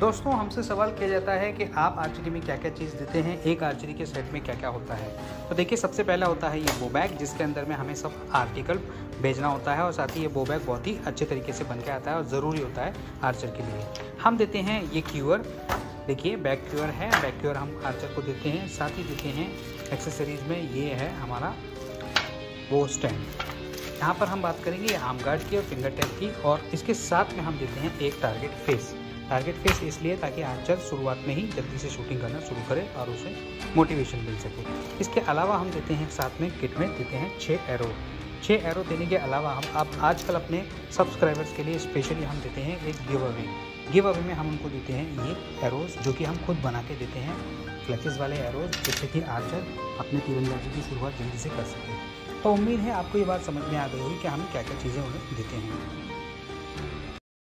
दोस्तों हमसे सवाल किया जाता है कि आप आर्चरी में क्या क्या चीज़ देते हैं, एक आर्चरी के सेट में क्या क्या होता है। तो देखिए सबसे पहला होता है ये बो बैग, जिसके अंदर में हमें सब आर्टिकल भेजना होता है और साथ ही ये बो बैग बहुत ही अच्छे तरीके से बन के आता है और ज़रूरी होता है आर्चर के लिए। हम देते हैं ये क्यूअर, देखिए बैक क्यूअर है, बैक क्यूअर हम आर्चर को देते हैं। साथ ही देते हैं एक्सेसरीज़ में ये है हमारा वो स्टैंड। यहाँ पर हम बात करेंगे आर्म गार्ड की और फिंगर टैप की, और इसके साथ में हम देते हैं एक टारगेट फेस। टारगेट फेस इसलिए ताकि आर्चर शुरुआत में ही जल्दी से शूटिंग करना शुरू करे और उसे मोटिवेशन मिल सके। इसके अलावा हम देते हैं साथ में किट में देते हैं 6 एरो। 6 एरो देने के अलावा हम अब आजकल अपने सब्सक्राइबर्स के लिए स्पेशली हम देते हैं एक गिव अवे। गिव अवे में हम उनको देते हैं ये एरोज़, जो कि हम खुद बना के देते हैं, फ्लैचेस वाले एरोज़, जिससे कि आर्चर अपने तीरंदाजी की शुरुआत जल्दी से कर सके। तो उम्मीद है आपको ये बात समझ में आ गई होगी कि हम क्या क्या चीज़ें उन्हें देते हैं।